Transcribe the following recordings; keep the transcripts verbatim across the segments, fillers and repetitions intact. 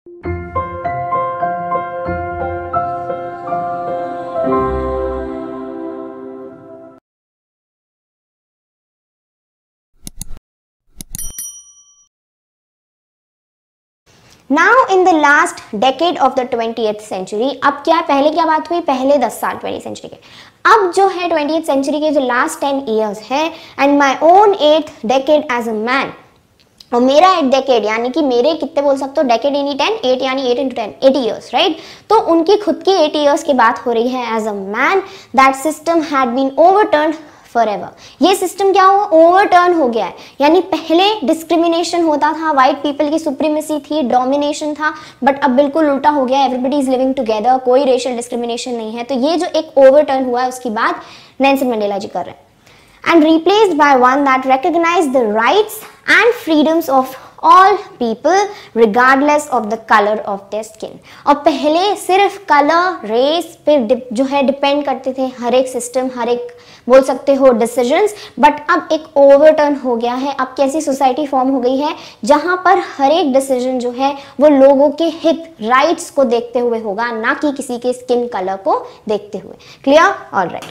Now in the last decade of the twentieth century, अब क्या पहले क्या बात हुई, पहले दस साल ट्वेंटी सेंचुरी के, अब जो है ट्वेंटियथ सेंचुरी के जो लास्ट टेन ईयर्स है, and my own eighth decade as a man, और मेरा एट डेकेड यानी कि मेरे कितने बोल सकते हो, डेकेड यानी टेन, एट यानी eight into ten, eighty years, right. तो उनकी खुद की एटी ईयर्स की बात हो रही है as a man, that system had been overturned forever. ये सिस्टम क्या हुआ, ओवरटर्न हो गया है। यानी पहले डिस्क्रिमिनेशन होता था, वाइट पीपल की सुप्रीमेसी थी, डोमिनेशन था, बट अब बिल्कुल उल्टा हो गया, एवरीबडी इज लिविंग टुगेदर, कोई रेशियल डिस्क्रिमिनेशन नहीं है। तो ये जो एक ओवरटर्न हुआ है उसकी बात नेल्सन मंडेला जी कर रहे हैं, and replaced by one that recognized the rights and freedoms of all people regardless of the color of their skin। और पहले सिर्फ कलर, रेस पे जो है डिपेंड करते थे हर एक सिस्टम, हर एक बोल सकते हो डिसीजंस, बट अब एक ओवरटर्न हो गया है। अब कैसी सोसाइटी फॉर्म हो गई है जहां पर हर एक डिसीजन जो है वो लोगों के हित, राइट्स को देखते हुए होगा, ना कि किसी के स्किन कलर को देखते हुए। Clear? Alright.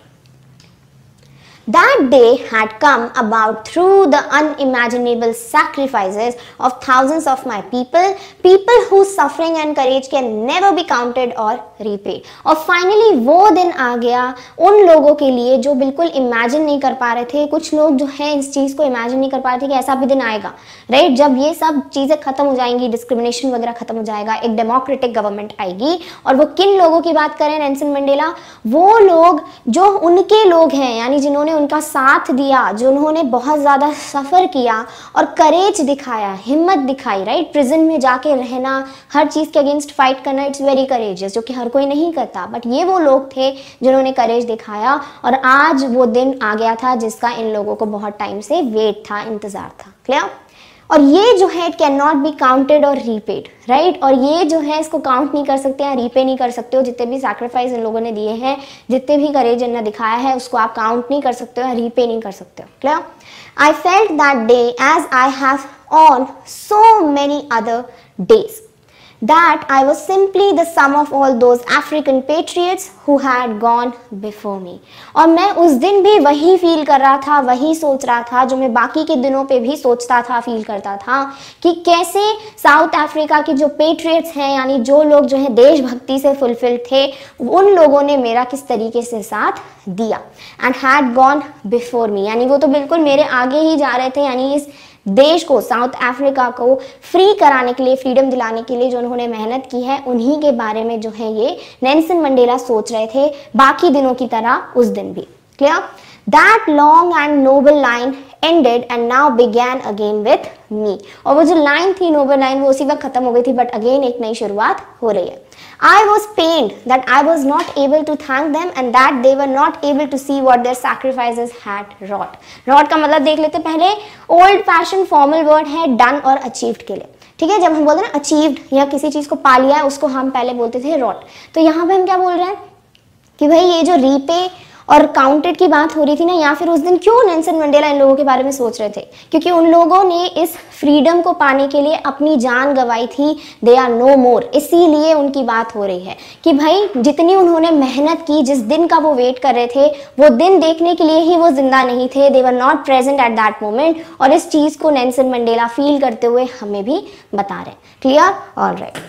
That day had come about through the unimaginable sacrifices of thousands of my people, people whose suffering and courage can never be counted or repaid। और finally वो दिन आ गया उन लोगों के लिए जो बिल्कुल imagine नहीं कर पा रहे थे। कुछ लोग जो है इस चीज़ को imagine नहीं कर पा रहे थे कि ऐसा भी दिन आएगा, राइट, जब ये सब चीज़ें खत्म हो जाएंगी, डिस्क्रिमिनेशन वगैरह खत्म हो जाएगा, एक डेमोक्रेटिक गवर्नमेंट आएगी। और वो किन लोगों की बात करें नेल्सन मंडेला, वो लोग जो उनके लोग हैं, यानी जिन्होंने उनका साथ दिया, जिन्होंने बहुत ज़्यादा सफ़र किया और करेज दिखाया, हिम्मत दिखाई, राइट, प्रिजन में जाके रहना, हर चीज़ के अगेंस्ट फाइट करना, इट्स वेरी करेजियस, जो कि हर कोई नहीं करता, बट ये वो लोग थे जिन्होंने करेज दिखाया। और आज वो दिन आ गया था जिसका इन लोगों को बहुत टाइम से वेट था, इंतज़ार था। क्लियर? और ये जो है कैन नॉट बी काउंटेड और रीपेड, राइट, और ये जो है इसको काउंट नहीं कर सकते या रीपे नहीं कर सकते हो। जितने भी सैक्रिफाइस इन लोगों ने दिए हैं, जितने भी करेज इन्होंने दिखाया है, उसको आप काउंट नहीं कर सकते हो या रीपे नहीं कर सकते हो। Clear? I felt that day as I have on so many other days that I was simply the sum of all those African patriots who had gone before me। और मैं उस दिन भी वही फील कर रहा था, वही सोच रहा था जो मैं बाकी के दिनों पे भी सोचता था, फील करता था, कि कैसे साउथ अफ्रीका के जो पेट्रियट्स हैं, यानी जो लोग जो है देशभक्ति से फुलफिल थे, उन लोगों ने मेरा किस तरीके से साथ दिया। And had gone before me, यानी वो तो बिल्कुल मेरे आगे ही जा रहे थे, यानी इस देश को, साउथ अफ्रीका को फ्री कराने के लिए, फ्रीडम दिलाने के लिए जो उन्होंने मेहनत की है, उन्हीं के बारे में जो है ये नेल्सन मंडेला सोच रहे थे, बाकी दिनों की तरह उस दिन भी। Clear? That long and noble line ended and now began again with me। और वो जो लाइन थी, नोबल लाइन, वो उसी वक्त खत्म हो गई थी, बट अगेन एक नई शुरुआत हो रही है। I was pained that I was not able to thank them and that they were not able to see what their sacrifices had wrought। wrought का मतलब देख लेते पहले, old fashioned formal word है done और achieved के लिए। ठीक है, जब हम बोलते हैं ना अचीव्ड या किसी चीज को पा लिया है, उसको हम पहले बोलते थे wrought। तो यहाँ पे हम क्या बोल रहे हैं कि भाई ये जो रीपे और काउंटेड की बात हो रही थी ना, या फिर उस दिन क्यों नेल्सन मंडेला इन लोगों के बारे में सोच रहे थे, क्योंकि उन लोगों ने इस फ्रीडम को पाने के लिए अपनी जान गंवाई थी। दे आर नो मोर, इसीलिए उनकी बात हो रही है कि भाई जितनी उन्होंने मेहनत की, जिस दिन का वो वेट कर रहे थे, वो दिन देखने के लिए ही वो जिंदा नहीं थे। They were not present at that moment. और इस चीज को नेल्सन मंडेला फील करते हुए हमें भी बता रहे हैं। Clear? Alright.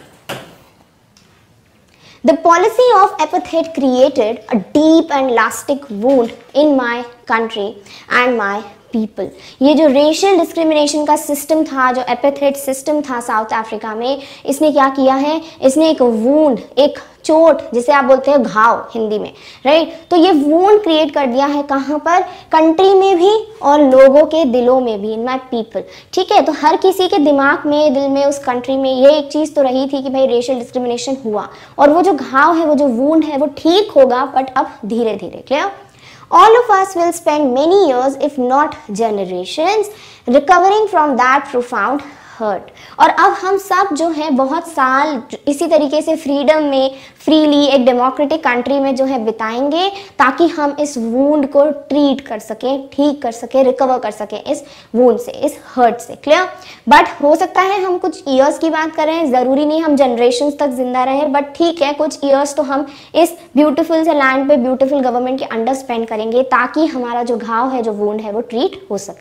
The policy of apartheid created a deep and lasting wound in my country and my people। ये जो रेशियल डिस्क्रिमिनेशन का सिस्टम था, जो एपार्थाइड सिस्टम था साउथ अफ्रीका में, इसने क्या किया है, इसने एक वूंड, एक चोट, जिसे आप बोलते हैं घाव हिंदी में, राइट। तो ये वूंड क्रिएट कर दिया है कहाँ पर, कंट्री में भी और लोगों के दिलों में भी, इन माई पीपल। ठीक है, तो हर किसी के दिमाग में, दिल में, उस कंट्री में ये एक चीज़ तो रही थी कि भाई रेशियल डिस्क्रिमिनेशन हुआ, और वो जो घाव है, वो जो वूंड है, वो ठीक होगा, बट अब धीरे धीरे। Clear? All of us will spend many years, if not generations, recovering from that profound hurt. और अब हम सब जो है बहुत साल इसी तरीके से फ्रीडम में फ्रीली एक डेमोक्रेटिक कंट्री में जो है बिताएंगे ताकि हम इस वूंड को ट्रीट कर सकें, ठीक कर सकें, रिकवर कर सकें इस वूंड से, इस हर्ट से. क्लियर? बट हो सकता है हम कुछ ईयर्स की बात कर रहे हैं, ज़रूरी नहीं हम जनरेशन तक जिंदा रहें, बट ठीक है कुछ ईयर्स तो हम इस ब्यूटीफुल से लैंड पे ब्यूटीफुल गवर्नमेंट के अंडर स्पेंड करेंगे ताकि हमारा जो घाव है, जो वूंड है, वो ट्रीट हो सके.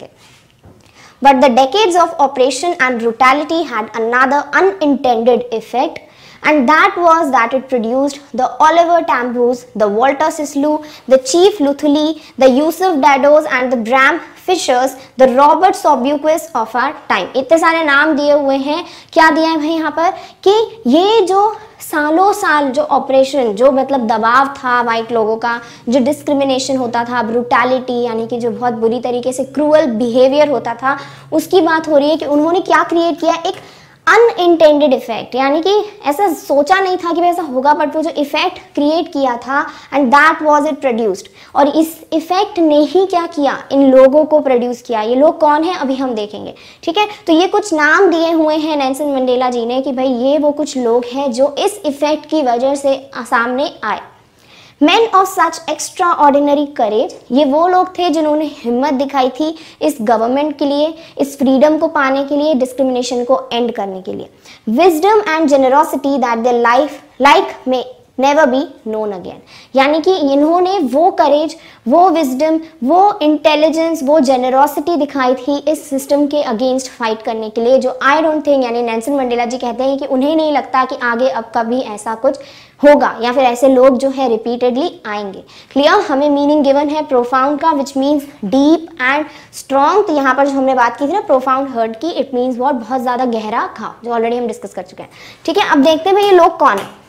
But the decades of oppression and brutality had another unintended effect, and that was that it produced the Oliver Tambo's, the Walter Sisulu, the Chief Luthuli, the Yusuf Dados and the Bram Fishers, the Robert Sobuquist of our time. इतने सारे नाम दिए हुए हैं. क्या दिया है भाई यहाँ पर कि ये जो सालों साल जो ऑपरेशन, जो मतलब दबाव था वाइट लोगों का, जो डिस्क्रिमिनेशन होता था, ब्रूटैलिटी यानी कि जो बहुत बुरी तरीके से क्रूअल बिहेवियर होता था, उसकी बात हो रही है कि उन्होंने क्या क्रिएट किया, एक अनइंटेंडेड इफेक्ट, यानी कि ऐसा सोचा नहीं था कि ऐसा होगा, बट वो जो इफेक्ट क्रिएट किया था and that was it produced. और इस इफेक्ट ने ही क्या किया, इन लोगों को प्रोड्यूस किया. ये लोग कौन है अभी हम देखेंगे. ठीक है, तो ये कुछ नाम दिए हुए हैं नेल्सन मंडेला जी ने कि भाई ये वो कुछ लोग हैं जो इस इफेक्ट की वजह से सामने आए. Men of such extraordinary courage, ये वो लोग थे जिन्होंने हिम्मत दिखाई थी इस गवर्नमेंट के लिए, इस फ्रीडम को पाने के लिए, डिस्क्रिमिनेशन को एंड करने के लिए. Wisdom and generosity that their life like may never be known again. यानी कि इन्होंने वो करेज, वो विजडम, वो इंटेलिजेंस, वो जेनरोसिटी दिखाई थी इस सिस्टम के अगेंस्ट फाइट करने के लिए, जो आई डोंट थिंक, यानी नेल्सन मंडेला जी कहते हैं कि उन्हें नहीं लगता कि आगे अब कभी ऐसा कुछ होगा या फिर ऐसे लोग जो है रिपीटेडली आएंगे. क्लियर? हमें मीनिंग गिवन है प्रोफाउंड का, which means deep and strong. तो यहाँ पर जो हमने बात की थी ना प्रोफाउंड हर्ट की, इट मीन्स बहुत बहुत ज्यादा गहरा घाव, जो ऑलरेडी हम डिस्कस कर चुके हैं. ठीक है, अब देखते हैं भाई ये लोग कौन है.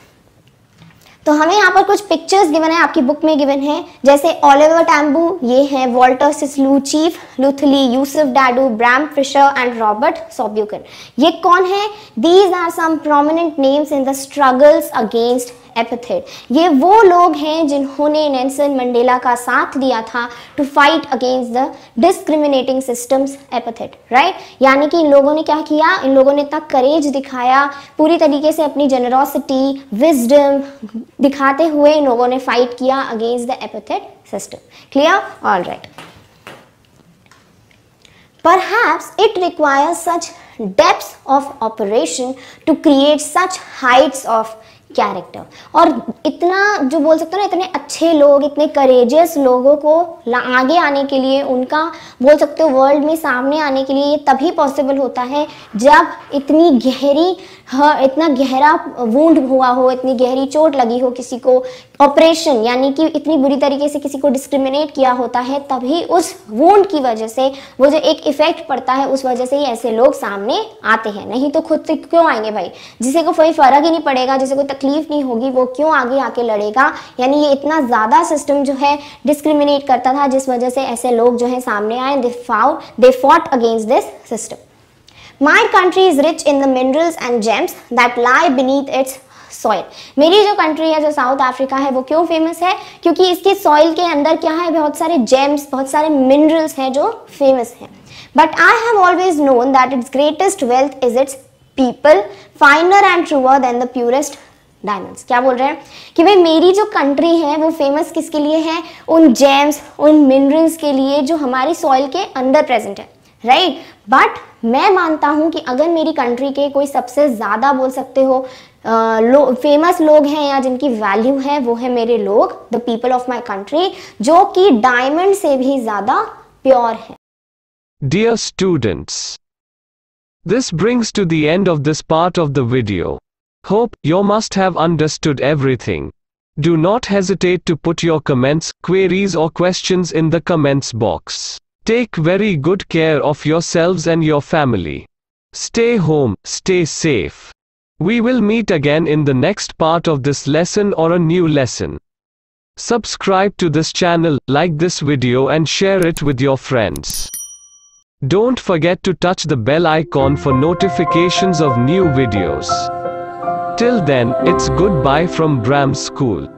तो हमें यहाँ पर कुछ पिक्चर्स गिवन है, आपकी बुक में गिवन है, जैसे ओलिवर टैम्बू, ये है Walter Sisulu, Chief Luthuli, Yusuf Dadoo, Bram Fischer and Robert Sobukwe. ये कौन है? These are some prominent names in the struggles against apartheid. ये वो लोग हैं जिन्होंने नेल्सन मंडेला का साथ दिया था to fight against the discriminating systems apartheid. Right? यानी कि इन लोगों ने क्या किया, इन लोगों ने इतना करेज दिखाया, पूरी तरीके से अपनी जेनरोसिटी, विजडम दिखाते हुए इन लोगों ने फाइट किया against the apartheid system. Clear? All right. Perhaps it requires such depths of operation to create such heights of character. और इतना जो बोल सकते हो ना, इतने अच्छे लोग, इतने करेजियस लोगों को आगे आने के लिए, उनका बोल सकते हो वर्ल्ड में सामने आने के लिए ये तभी पॉसिबल होता है जब इतनी गहरी, इतना गहरा वुंड हुआ हो, इतनी गहरी चोट लगी हो किसी को, ऑपरेशन यानी कि इतनी बुरी तरीके से किसी को डिस्क्रिमिनेट किया होता है, तभी उस वुंड की वजह से वो जो एक इफेक्ट पड़ता है, उस वजह से ही ऐसे लोग सामने आते हैं. नहीं तो खुद से क्यों आएंगे भाई? जिसे को कोई फर्क ही नहीं पड़ेगा, जिसे कोई तकलीफ नहीं होगी, वो क्यों आगे आके लड़ेगा? यानी ये इतना ज्यादा सिस्टम जो है डिस्क्रिमिनेट करता था, जिस वजह से ऐसे लोग जो है सामने आए. They fought they fought against this system. My country is rich in the minerals and gems that lie beneath its soil. मेरी जो कंट्री है, जो साउथ अफ्रीका है, वो क्यों फेमस है? क्योंकि इसके सॉइल के अंदर क्या है, बहुत सारे जेम्स, बहुत सारे मिनरल्स हैं जो फेमस हैं. But I have always known that its greatest wealth is its people, finer and truer than the purest diamonds. क्या बोल रहे हैं कि भाई मेरी जो कंट्री है वो फेमस किसके लिए है? उन जेम्स, उन मिनरल्स के लिए जो हमारी सॉइल के अंदर प्रेजेंट है. Right right? बट मैं मानता हूं कि अगर मेरी कंट्री के कोई सबसे ज्यादा बोल सकते हो आ, लो, फेमस लोग हैं या जिनकी वैल्यू है, वो है मेरे लोग, the people of my country, जो कि डायमंड से भी ज्यादा प्योर है. Dear students, this brings to the end of this part of the video. Hope you must have understood everything. Do not hesitate to put your comments, queries or questions in the comments box. Take very good care of yourselves and your family. Stay home, stay safe. We will meet again in the next part of this lesson or a new lesson. Subscribe to this channel, like this video and share it with your friends. Don't forget to touch the bell icon for notifications of new videos. Till then, it's goodbye from Bram School.